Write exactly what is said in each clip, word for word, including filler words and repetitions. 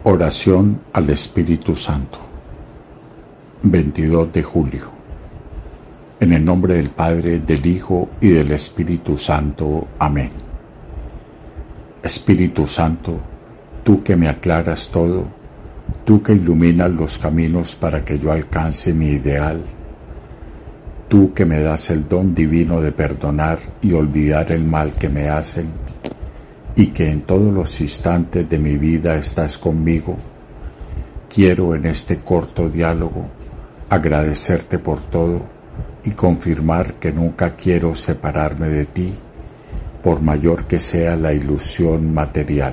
Oración al Espíritu Santo. veintidós de julio. En el nombre del Padre, del Hijo y del Espíritu Santo. Amén. Espíritu Santo, tú que me aclaras todo, tú que iluminas los caminos para que yo alcance mi ideal, tú que me das el don divino de perdonar y olvidar el mal que me hacen, y que en todos los instantes de mi vida estás conmigo, quiero en este corto diálogo agradecerte por todo y confirmar que nunca quiero separarme de ti, por mayor que sea la ilusión material.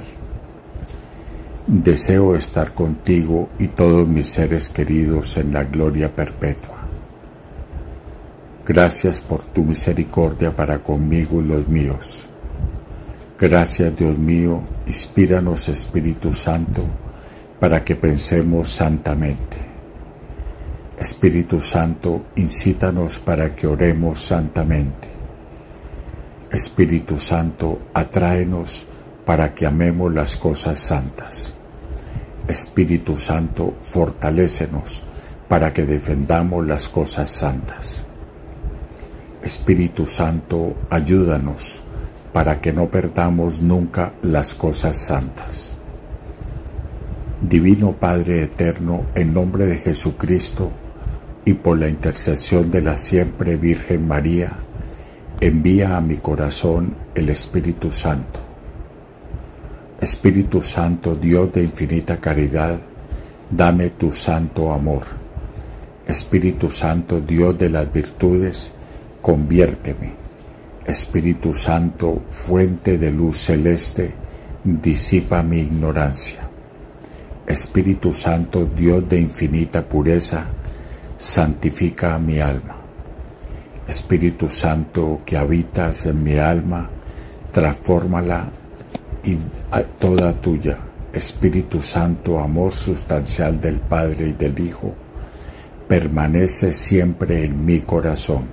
Deseo estar contigo y todos mis seres queridos en la gloria perpetua. Gracias por tu misericordia para conmigo y los míos. Gracias, Dios mío, inspíranos, Espíritu Santo, para que pensemos santamente. Espíritu Santo, incítanos para que oremos santamente. Espíritu Santo, atráenos para que amemos las cosas santas. Espíritu Santo, fortalécenos para que defendamos las cosas santas. Espíritu Santo, ayúdanos para que no perdamos nunca las cosas santas. Divino Padre eterno, en nombre de Jesucristo y por la intercesión de la siempre Virgen María, envía a mi corazón el Espíritu Santo. Espíritu Santo, Dios de infinita caridad, dame tu santo amor. Espíritu Santo, Dios de las virtudes, conviérteme. Espíritu Santo, fuente de luz celeste, disipa mi ignorancia. Espíritu Santo, Dios de infinita pureza, santifica mi alma. Espíritu Santo, que habitas en mi alma, transfórmala y toda tuya. Espíritu Santo, amor sustancial del Padre y del Hijo, permanece siempre en mi corazón.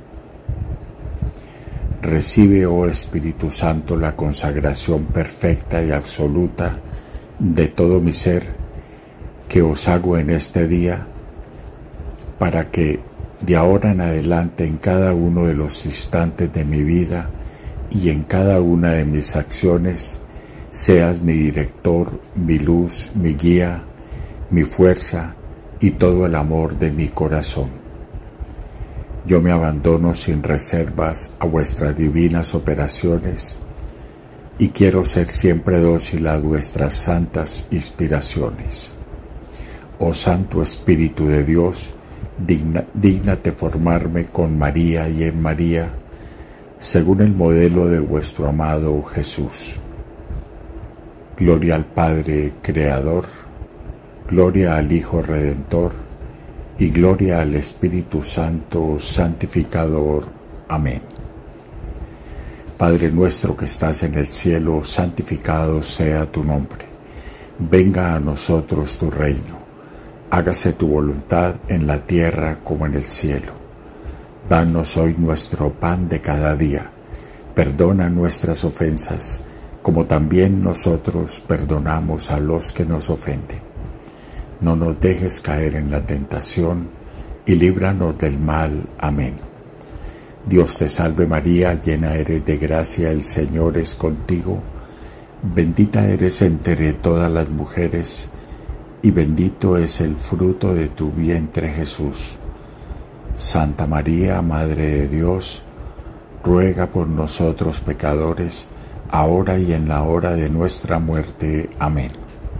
Recibe, oh Espíritu Santo, la consagración perfecta y absoluta de todo mi ser que os hago en este día, para que de ahora en adelante en cada uno de los instantes de mi vida y en cada una de mis acciones seas mi director, mi luz, mi guía, mi fuerza y todo el amor de mi corazón. Yo me abandono sin reservas a vuestras divinas operaciones y quiero ser siempre dócil a vuestras santas inspiraciones. Oh Santo Espíritu de Dios, digna, dígnate formarme con María y en María, según el modelo de vuestro amado Jesús. Gloria al Padre Creador, gloria al Hijo Redentor, y gloria al Espíritu Santo Santificador. Amén. Padre nuestro que estás en el cielo, santificado sea tu nombre. Venga a nosotros tu reino. Hágase tu voluntad en la tierra como en el cielo. Danos hoy nuestro pan de cada día. Perdona nuestras ofensas, como también nosotros perdonamos a los que nos ofenden. No nos dejes caer en la tentación, y líbranos del mal. Amén. Dios te salve María, llena eres de gracia, el Señor es contigo. Bendita eres entre todas las mujeres, y bendito es el fruto de tu vientre Jesús. Santa María, Madre de Dios, ruega por nosotros pecadores, ahora y en la hora de nuestra muerte. Amén.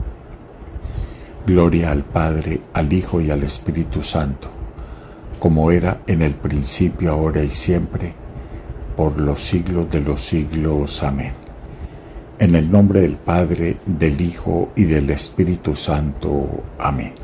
Gloria al Padre, al Hijo y al Espíritu Santo, como era en el principio, ahora y siempre, por los siglos de los siglos. Amén. En el nombre del Padre, del Hijo y del Espíritu Santo. Amén.